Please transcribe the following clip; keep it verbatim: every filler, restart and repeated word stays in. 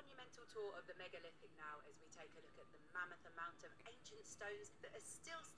monumental tour of the megalithic now as we take a look at the mammoth amount of ancient stones that are still